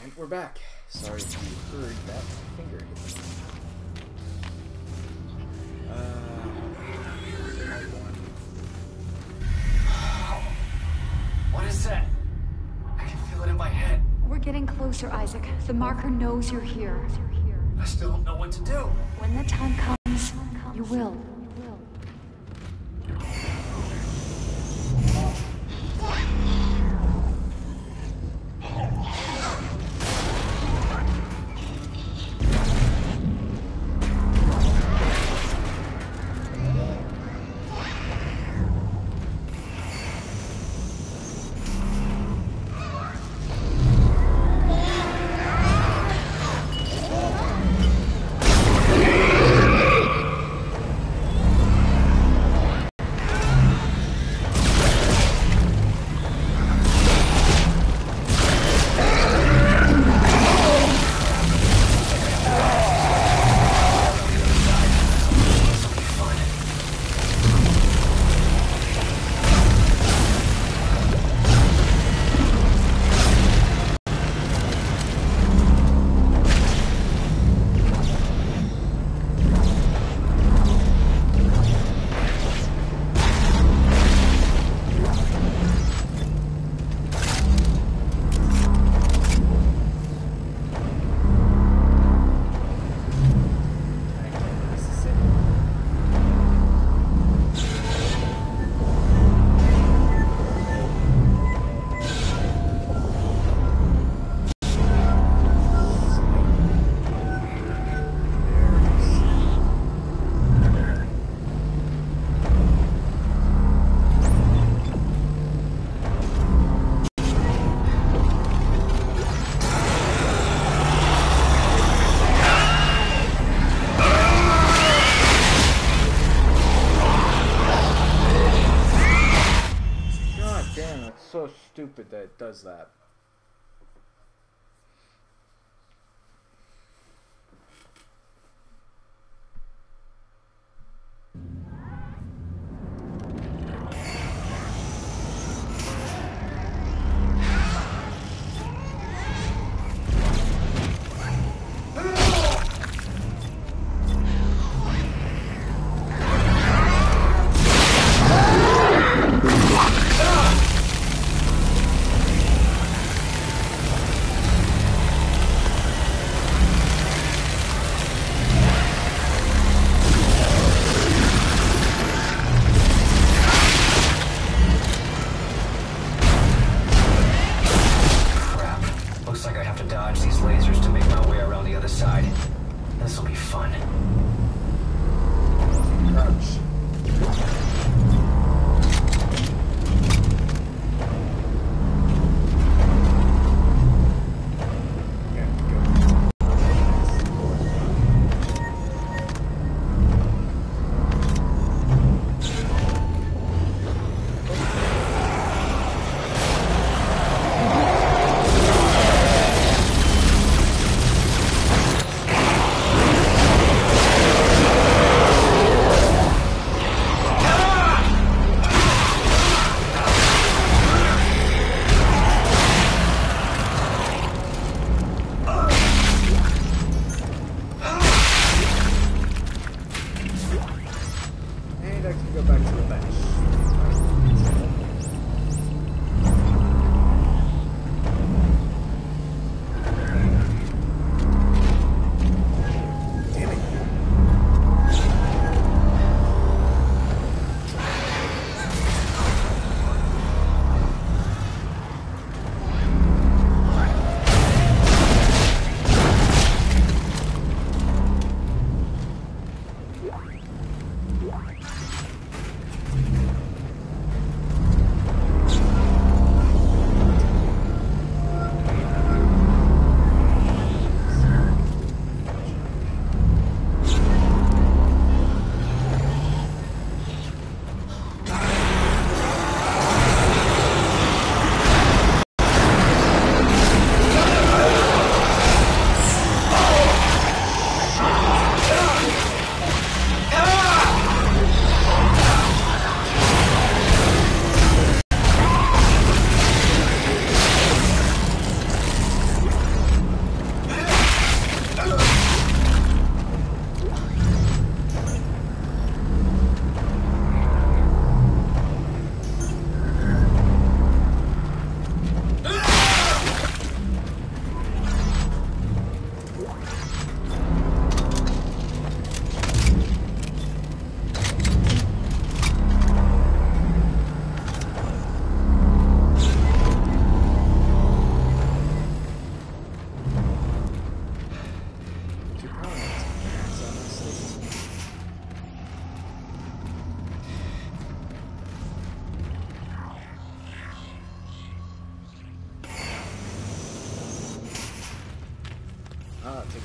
And we're back. Sorry if you heard that finger hit me. What is that? I can feel it in my head. We're getting closer, Isaac. The marker knows you're here. I still don't know what to do. When the time comes, you will. So stupid that it does that.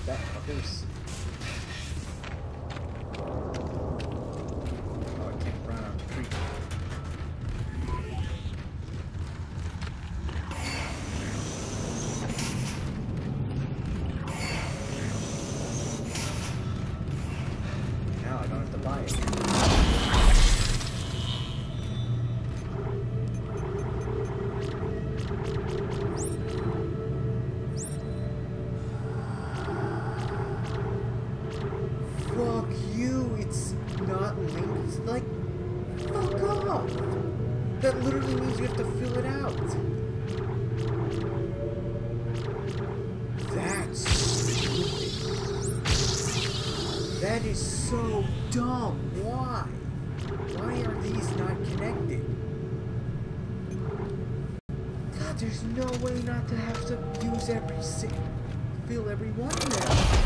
that, fuckers? Oh, I can't run on the creek. Now I don't have to buy it. Fuck you, it's not linked. Like, fuck off. That literally means you have to fill it out. That's stupid. That is so dumb. Why? Why are these not connected? God, there's no way not to have to use fill every one now.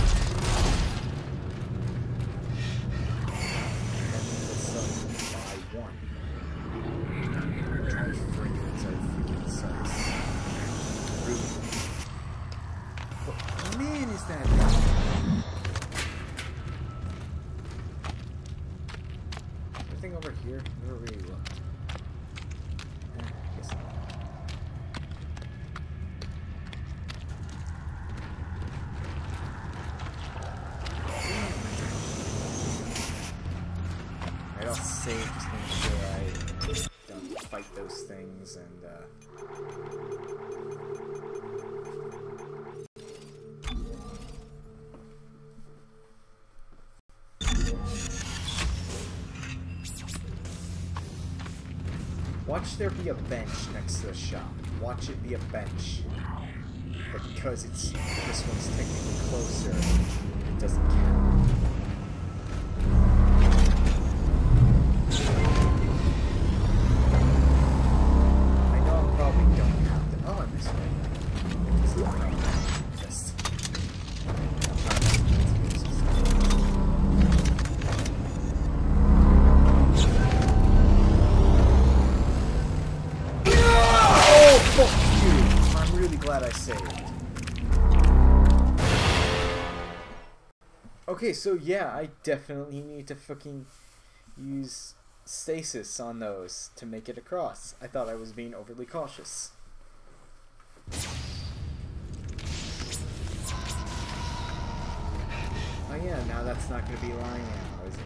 Man, is that everything over here? Never really looked. Guess not. I'll save just to make sure I don't fight those things and watch there be a bench next to the shop. Watch it be a bench. But because this one's technically closer, it doesn't count. I know I probably don't have to. Oh, I missed it. It's not right. Just. Glad I saved. Okay, so yeah, I definitely need to fucking use stasis on those to make it across. I thought I was being overly cautious. Oh yeah, now that's not going to be lying now, is it?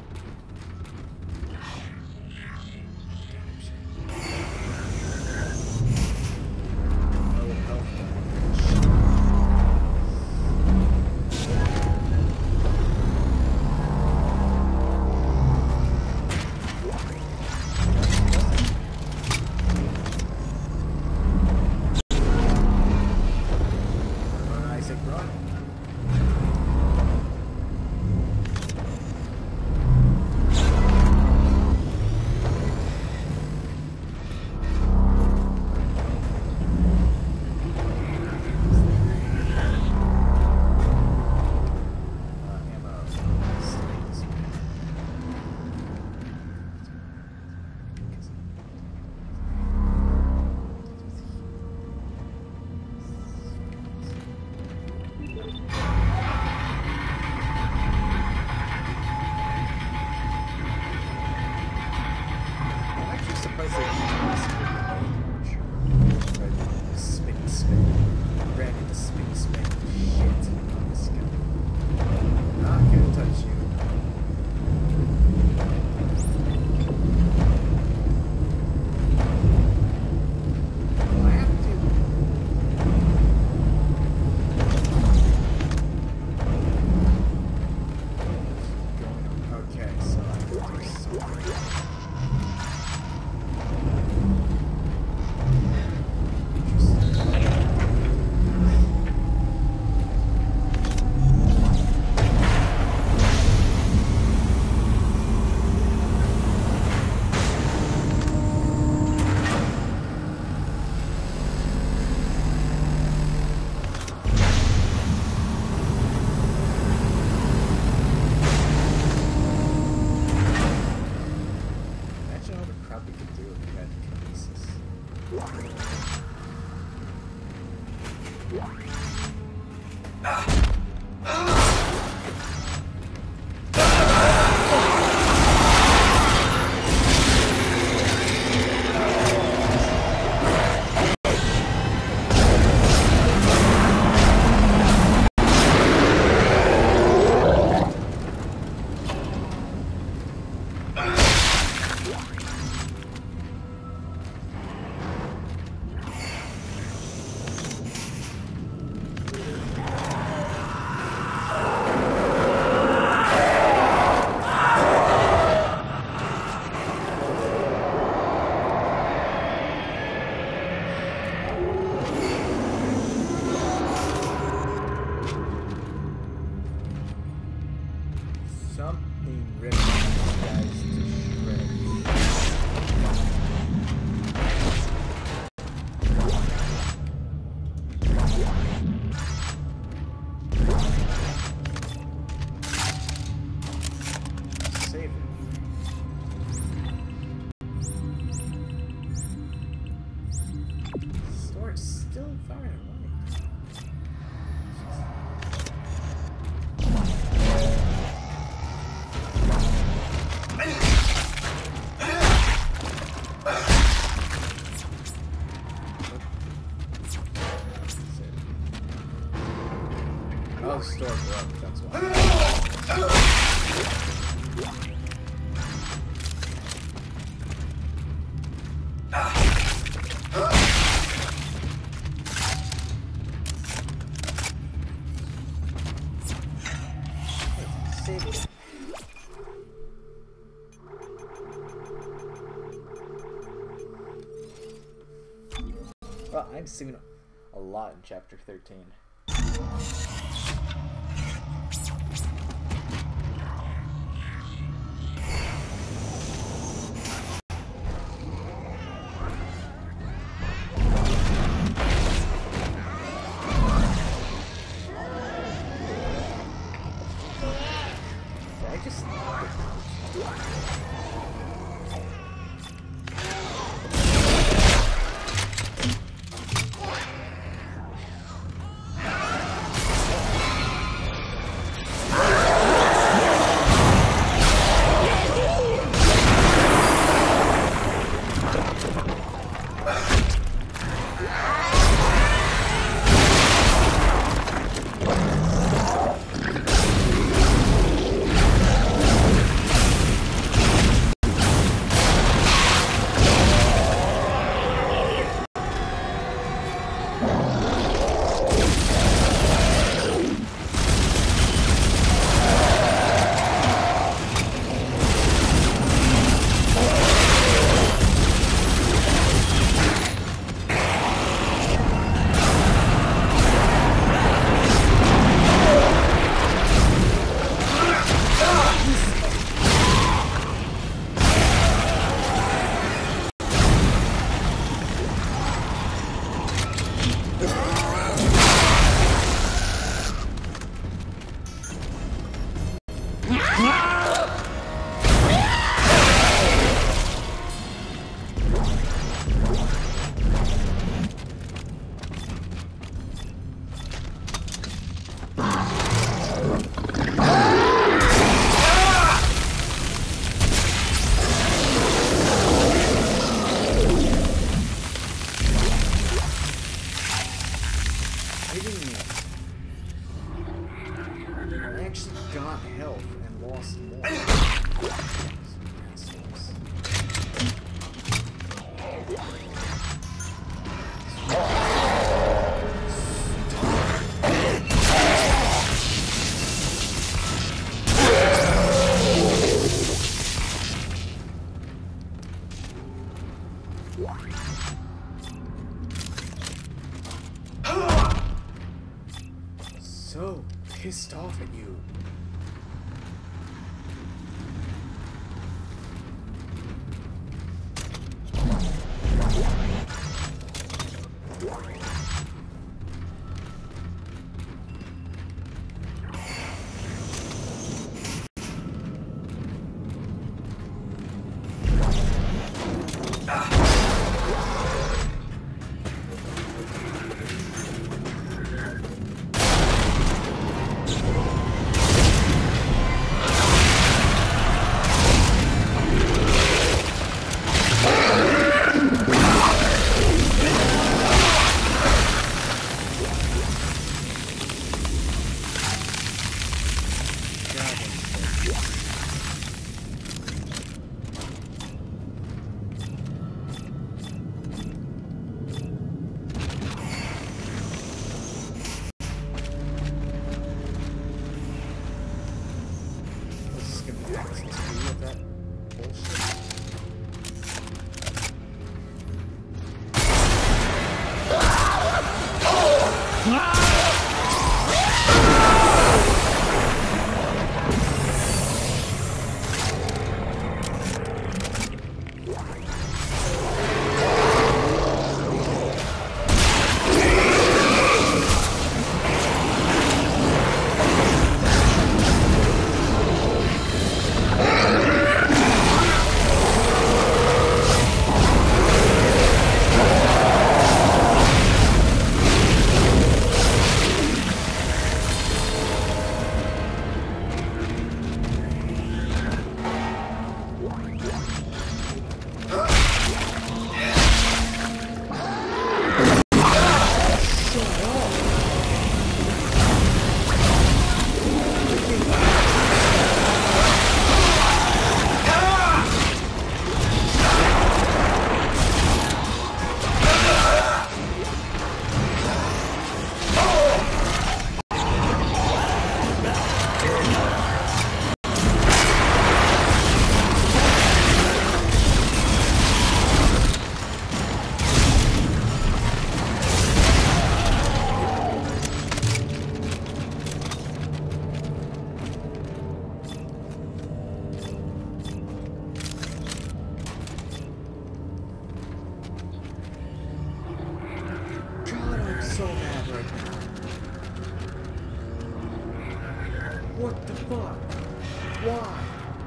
still firing away. Oh, the store broke, that's why. Save it. Well, I'm seeing a lot in chapter 13. So pissed off at you. so mad right now. What the fuck? Why?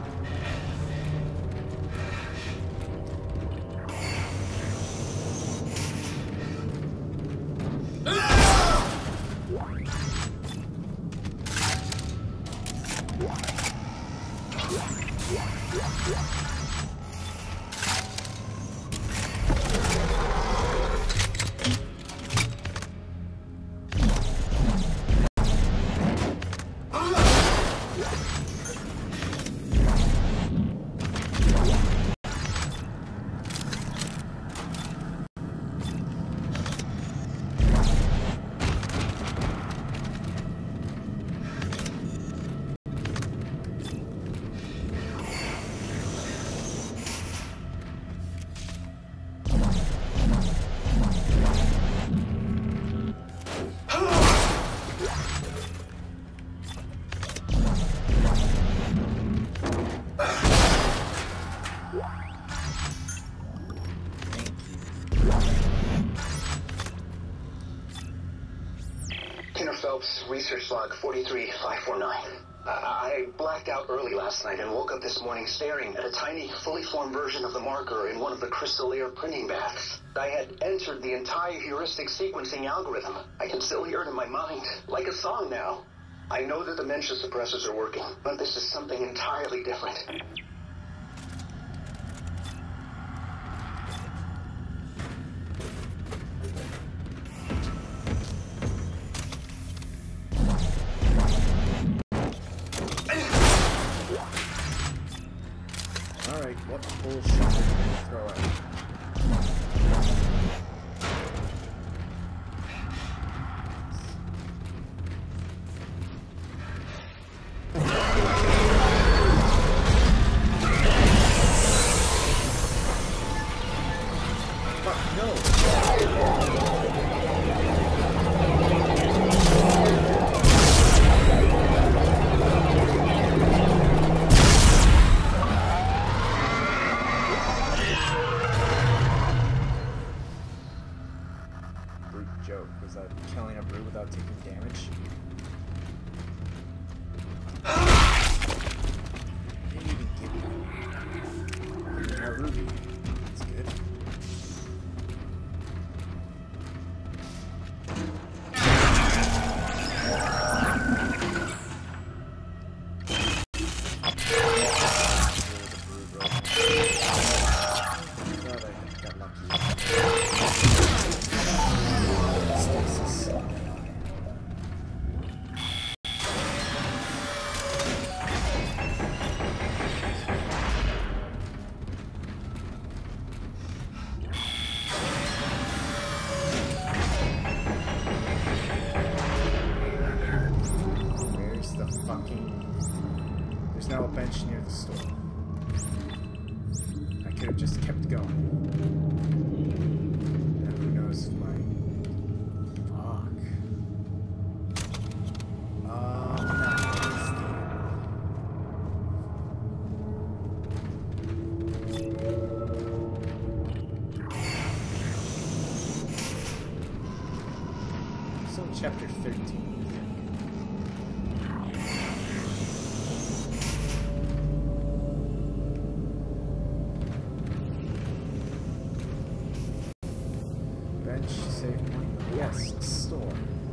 Phelps, research log 43549. I blacked out early last night and woke up this morning staring at a tiny, fully formed version of the marker in one of the crystal layer printing baths. I had entered the entire heuristic sequencing algorithm. I can still hear it in my mind, like a song now. I know that the dementia suppressors are working, but this is something entirely different. Alright, what bullshit are you gonna throw out? Fuck, no! Joke. Was that killing a brute without taking damage? Didn't even give me a ruby. That's good. There's now a bench near the store. I could have just kept going. And who knows if my... Fuck. So chapter 13. Save point. Yes, store.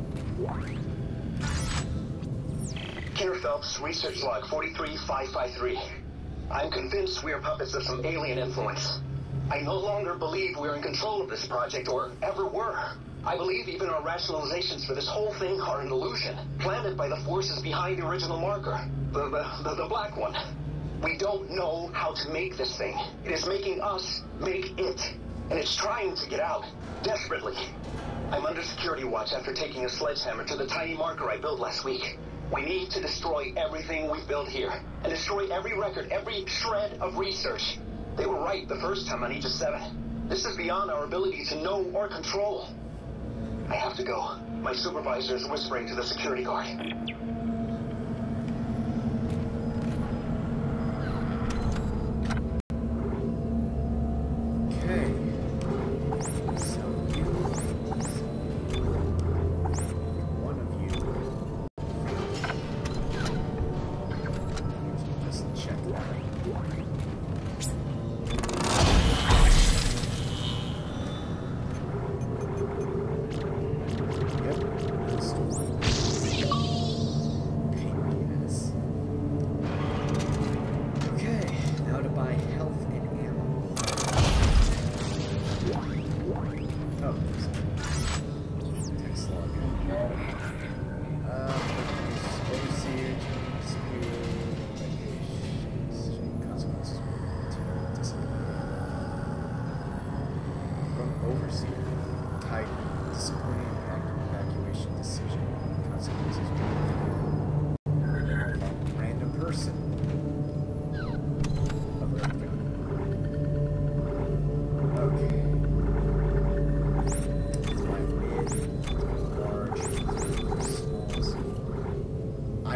Kenner Phelps, research log 43553. I'm convinced we are puppets of some alien influence. I no longer believe we're in control of this project or ever were. I believe even our rationalizations for this whole thing are an illusion, planted by the forces behind the original marker, the black one. We don't know how to make this thing. It is making us make it. And it's trying to get out, desperately. I'm under security watch after taking a sledgehammer to the tiny marker I built last week. We need to destroy everything we've built here, and destroy every record, every shred of research. They were right the first time on Aegis 7. This is beyond our ability to know or control. I have to go. My supervisor is whispering to the security guard.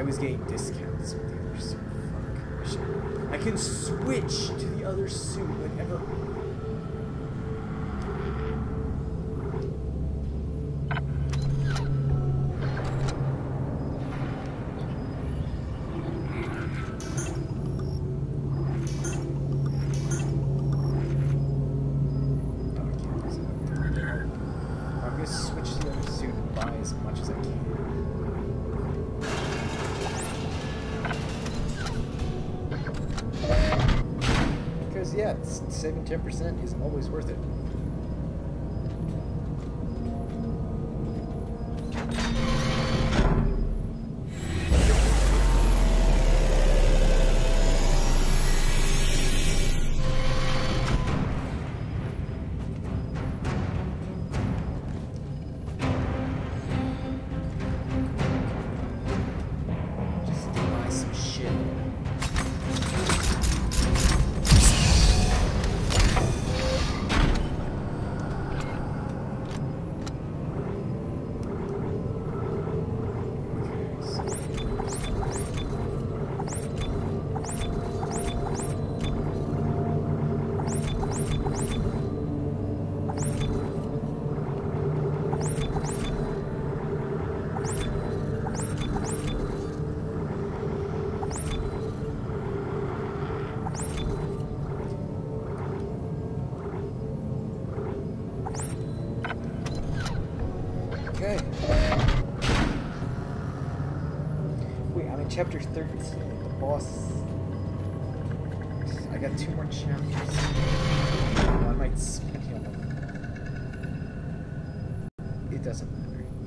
I was getting discounts with the other suit. Fuck. I can switch to the other suit whenever. Yeah, saving 10% is always worth it. Just buy some shit. Okay. Wait, I'm in chapter 13. The boss. I got 2 more chapters. I might spend him on. It doesn't matter.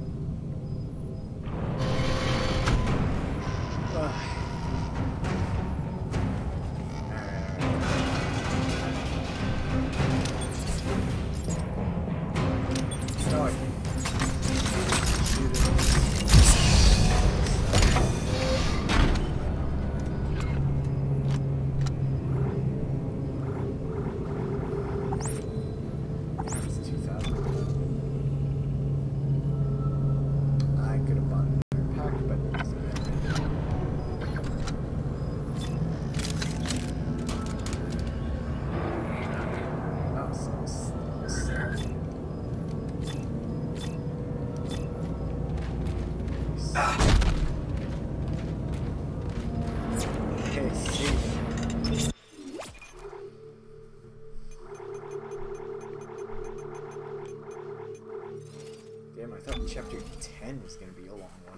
Damn, I thought chapter 10 was going to be a long one.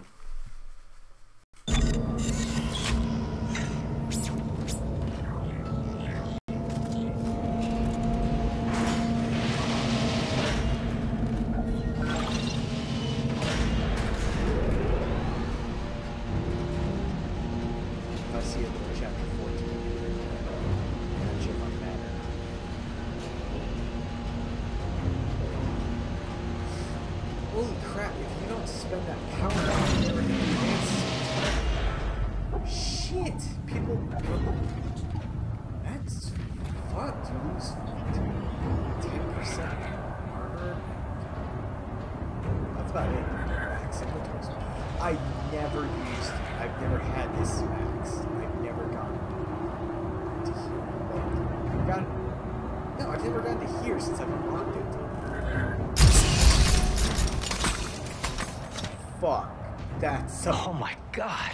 I see it in chapter 14. I'm not sure if I'm mad or not. Holy crap, if you don't spend that power on your advance. Shit! People. That's fucked. You lose 10% armor. That's about it. Max inventories. I've never had this max. I've never gotten to here. I've never gotten to here since I've unlocked it. Fuck. That's Oh my god.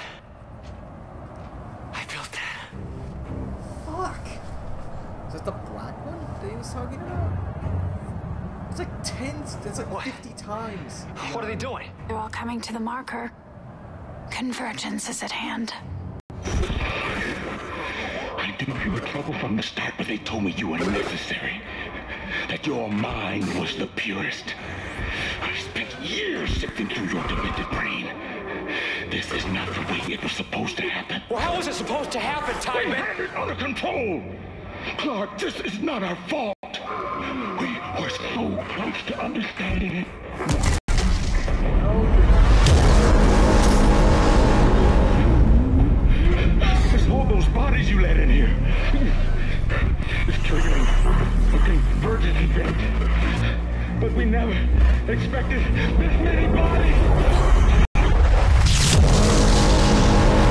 I felt that. Fuck. Is that the black one that he was talking about? It's like 50 times. What are they doing? They're all coming to the marker. Convergence is at hand. I knew you were trouble from the start, but they told me you were necessary. That your mind was the purest. I spent years sifting through your demented brain. This is not the way it was supposed to happen. Well, how was it supposed to happen, We Timon? had it under control. Clark, this is not our fault. We were so close to understanding it. It's all those bodies you let in here. It's triggering a convergence event. But we never expected this many bodies.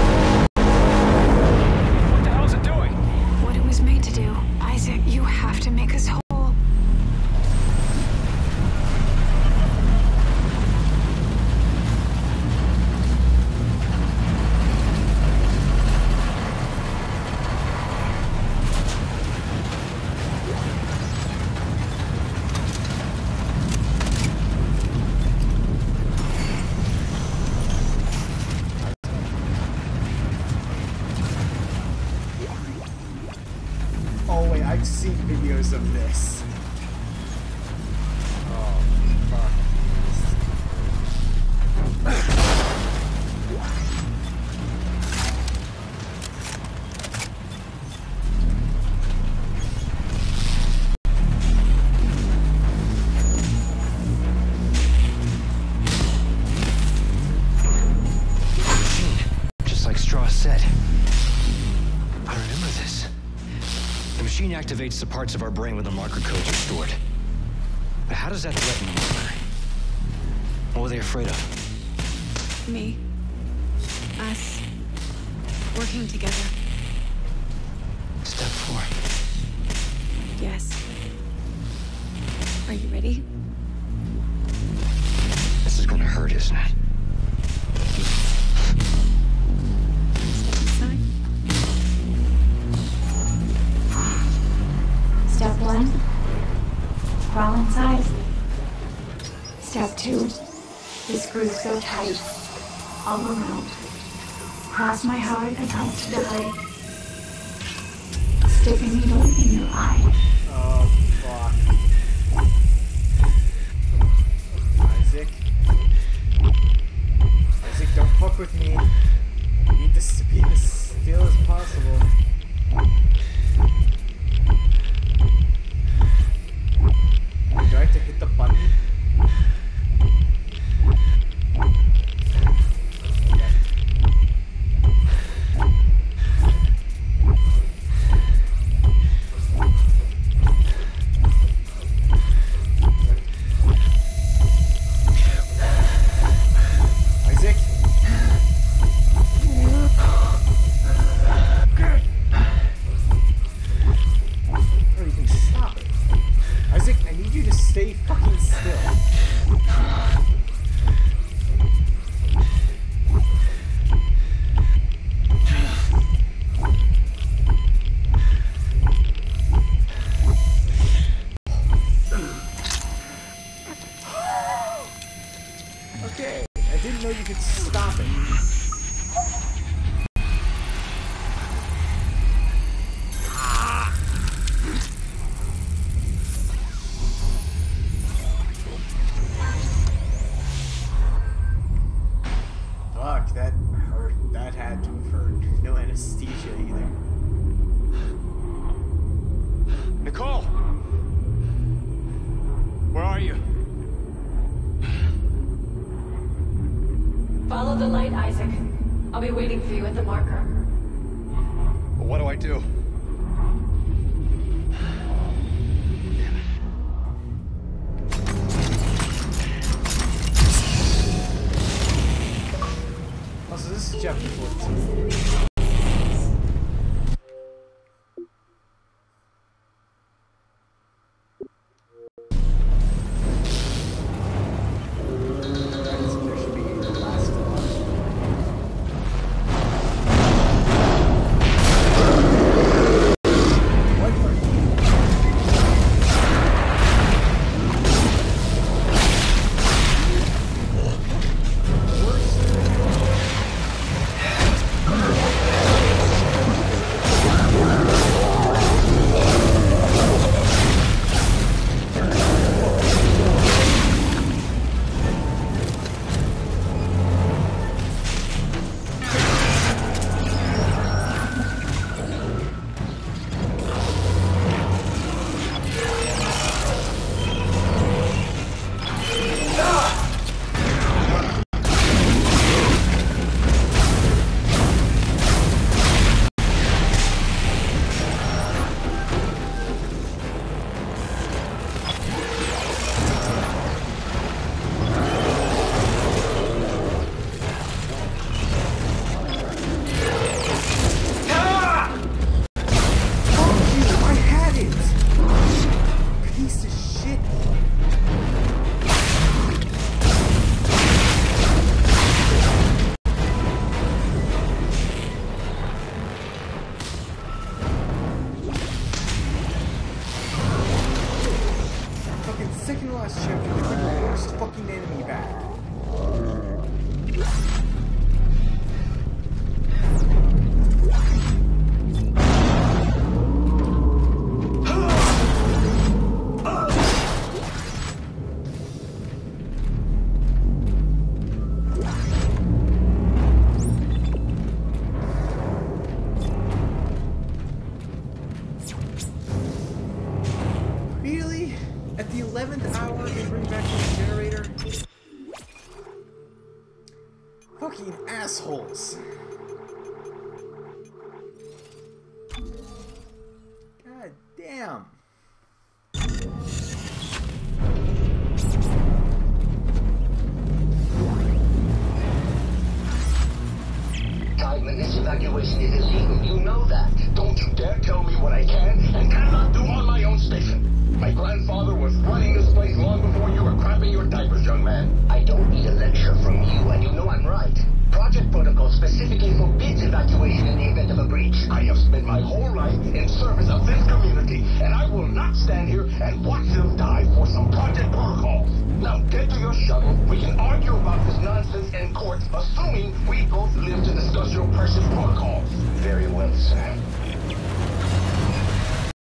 I've seen videos of this. Oh, fuck. Just like Strauss said. I remember this. The machine activates the parts of our brain where the marker codes are stored. But how does that threaten the marker? What were they afraid of? Me. Us. Working together. Step 4. Yes. Are you ready? This is gonna hurt, isn't it? Step inside. Step 1. Crawl inside. Step 2. The screws go tight. All around. Cross my heart and hope to die. Stick a needle in your eye. Oh, fuck. Isaac? Isaac, don't fuck with me. I need this to be as still as possible. Do I have to hit the button? Isaac? Bro, you can stop it. Isaac, I need you to stay fucking still. Okay, I didn't know you could stop it. Fuck, that hurt. That had to have hurt. No anesthesia either. Nicole! Where are you? Follow the light, Isaac. I'll be waiting for you at the marker. What do I do? Oh, so this is chapter 14. There should be the last one. What are you? Fucking assholes. God damn. Tideman, this evacuation is illegal. You know that. Don't you dare tell me what I can and cannot do on my own station. My grandfather was running this place long before you were crapping your diapers, young man. I don't need a lecture from you, and you know I'm right. Project Protocol specifically forbids evacuation in the event of a breach. I have spent my whole life in service of this community, and I will not stand here and watch them die for some Project Protocol. Now get to your shuttle. We can argue about this nonsense in court, assuming we both live to discuss your precious protocols. Very well, sir.